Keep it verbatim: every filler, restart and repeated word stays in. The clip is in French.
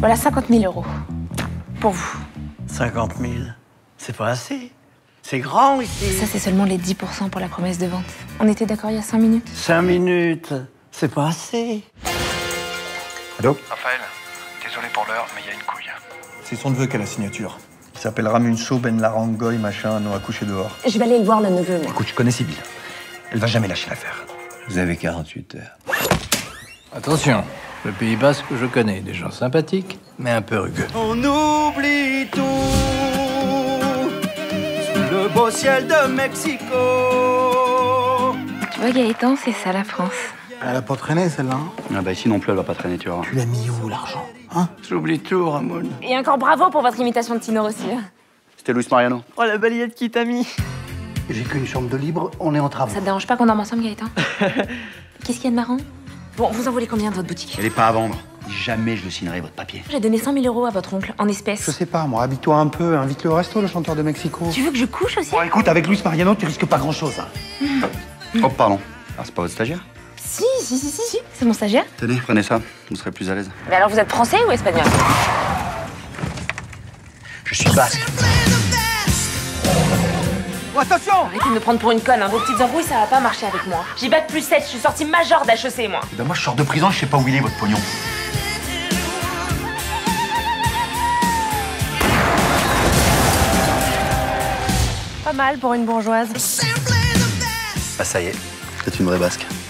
Voilà cinquante mille euros. Pour vous. cinquante mille, c'est pas assez. C'est grand ici. Ça, c'est seulement les dix pour cent pour la promesse de vente. On était d'accord il y a cinq minutes. Cinq minutes, c'est pas assez. Allô? Raphaël, désolé pour l'heure, mais il y a une couille. C'est son neveu qui a la signature. Il s'appellera Munso Ben Larangoy, machin, non, à coucher dehors. Je vais aller le voir, le neveu, moi. Écoute, je connais Sibylle. Elle va jamais lâcher l'affaire. Vous avez quarante-huit heures. Attention, le Pays Basque, je connais des gens sympathiques, mais un peu rugueux. On oublie tout sous le beau ciel de Mexico. Tu vois, Gaëtan, c'est ça, la France. Elle a pas traîné, celle-là. Ah bah ici non plus, elle va pas traîner, tu vois. Tu l'as mis où, l'argent? Hein? J'oublie tout, Ramon. Et encore bravo pour votre imitation de Tino Rossi. C'était Luis Mariano. Oh, la balayette qui t'a mis. J'ai qu'une chambre de libre, on est en travaux. Ça te dérange pas qu'on dorme ensemble, Gaëtan? Qu'est-ce qu'il y a de marrant? Bon, vous en voulez combien de votre boutique? Elle est pas à vendre. Jamais je ne signerai votre papier. J'ai donné cent mille euros à votre oncle, en Je espèces. sais pas, moi, habille-toi un peu, invite-le au resto, le chanteur de Mexico. Tu veux que je couche aussi? Bon, écoute, avec Luis Mariano, tu risques pas grand-chose. Hein. Oh, pardon. Alors, c'est pas votre stagiaire? Si, si, si, si, si. C'est mon stagiaire. Tenez, prenez ça. Vous serez plus à l'aise. Mais alors, vous êtes français ou espagnol? Je suis basque. Oh, attention! Arrêtez de me prendre pour une conne, hein. Vos petites embrouilles, ça va pas marcher avec moi. J'ai bac plus sept, je suis sortie major d'H E C, moi. Eh ben moi, je sors de prison, je sais pas où il est, votre pognon. Pas mal pour une bourgeoise. Ah, ça y est. C'est une vraie basque.